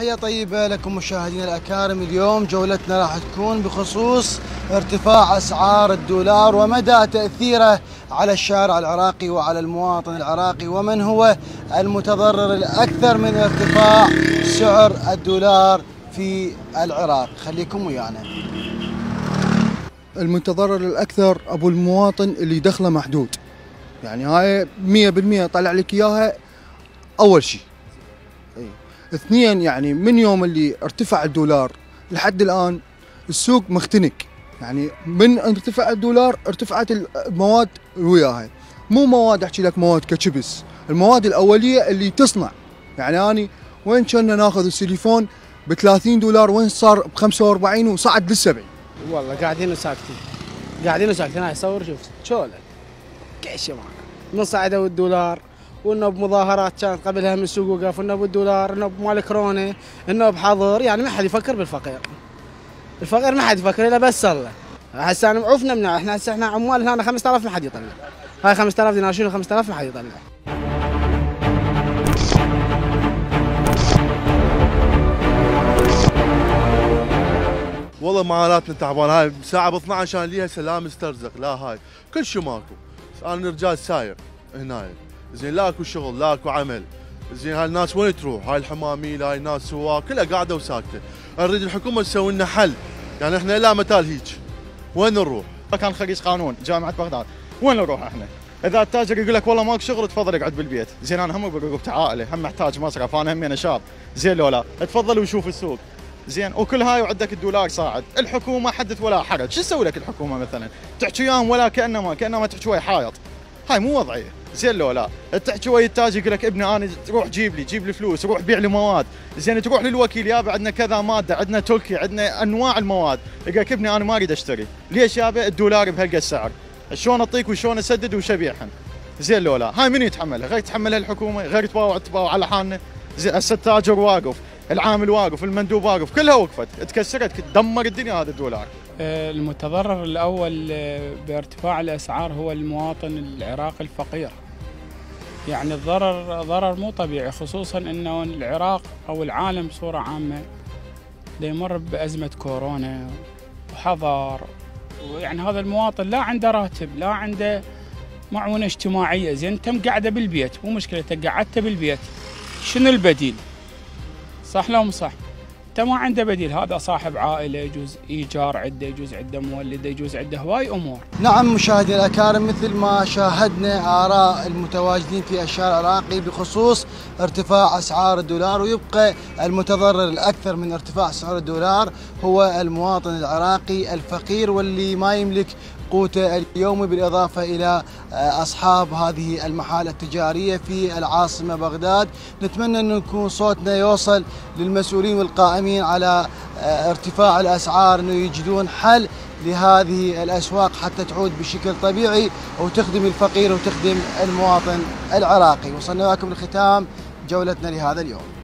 تحية طيبة لكم مشاهدينا الأكارم. اليوم جولتنا راح تكون بخصوص ارتفاع أسعار الدولار ومدى تأثيره على الشارع العراقي وعلى المواطن العراقي، ومن هو المتضرر الأكثر من ارتفاع سعر الدولار في العراق. خليكم ويانا. المتضرر الأكثر أبو المواطن اللي دخله محدود، يعني هاي 100% طلع لك إياها أول شيء. اثنين، يعني من يوم اللي ارتفع الدولار لحد الآن السوق مختنق، يعني من ارتفع الدولار ارتفعت المواد وياها. مو مواد احكي لك مواد كشبس، المواد الأولية اللي تصنع. يعني أنا وين كنا ناخذ السيليفون ب 30 دولار وين صار ب 45 وصعد لل 70. والله قاعدين وساكتين، هاي صور شوف شوله كل شيء معنا. من صعدوا الدولار، وانه بمظاهرات كانت قبلها من السوق وقف، انه بالدولار، انه بمال كورونا، انه بحظر. يعني ما حد يفكر بالفقير. الفقير ما حد يفكر الا بس الله. هسه انا عوفنا من احنا عمال هنا 5000 ما حد يطلع. هاي 5000 دينار شنو 5000 ما حد يطلع. والله معاناتنا تعبان. هاي ساعة ب 12 كان ليها سلام مسترزق، لا هاي كل شيء ماكو. انا رجال ساير هنا، زين لا اكو شغل لا اكو عمل. زين هاي الناس وين تروح؟ هاي الحماميل، هاي الناس سواق كلها قاعده وساكته. نريد الحكومه تسوي لنا حل، يعني احنا لا متال هيك وين نروح؟ كان خريج قانون جامعه بغداد، وين نروح احنا؟ اذا التاجر يقول لك والله ماكو شغل تفضل اقعد بالبيت، زين انا هم برقبة عائله، هم محتاج مصرف، انا همي انا شاب، زين لو لا تفضل وشوف السوق. زين وكل هاي وعندك الدولار صاعد، الحكومه حدث ولا حرج. شو تسوي لك الحكومه مثلا؟ تحكي وياهم ولا كانما تحكي ويا حائط. هاي مو وضعيه، زين لو لا تحكي ويا التاجر يقول لك ابني انا روح جيب لي فلوس، روح بيع لي مواد، زين تروح للوكيل يابا عندنا كذا ماده، عندنا تركي، عندنا انواع المواد، يقول لك ابني انا ما اريد اشتري، ليش يابا الدولار بهالقد السعر؟ شلون اعطيك وشلون اسدد وش ابيعهن؟ زين لو لا هاي من يتحملها؟ غير تتحملها الحكومه، غير تباوع على حالنا. زين هسه التاجر واقف، العامل واقف، المندوب واقف، كلها وقفت، تكسرت، تدمر الدنيا هذا الدولار. المتضرر الأول بارتفاع الأسعار هو المواطن العراقي الفقير. يعني الضرر ضرر مو طبيعي، خصوصا أنه العراق أو العالم بصورة عامة يمر بأزمة كورونا وحظر، ويعني هذا المواطن لا عنده راتب، لا عنده معونة اجتماعية. زين أنت مقعدة بالبيت، مو مشكلة قعدت بالبيت، شنو البديل؟ صح لو مو صح؟ انت ما عنده بديل. هذا صاحب عائله، يجوز ايجار عنده، يجوز عنده مولده، يجوز عنده هواي امور. نعم مشاهدينا الأكارم، مثل ما شاهدنا آراء المتواجدين في الشارع العراقي بخصوص ارتفاع أسعار الدولار، ويبقى المتضرر الأكثر من ارتفاع سعر الدولار هو المواطن العراقي الفقير، واللي ما يملك قوته اليومي، بالإضافة إلى أصحاب هذه المحال التجارية في العاصمة بغداد. نتمنى أن يكون صوتنا يوصل للمسؤولين والقائمين على ارتفاع الأسعار، أنه يجدون حل لهذه الأسواق حتى تعود بشكل طبيعي وتخدم الفقير وتخدم المواطن العراقي. وصلنا لكم لختام جولتنا لهذا اليوم.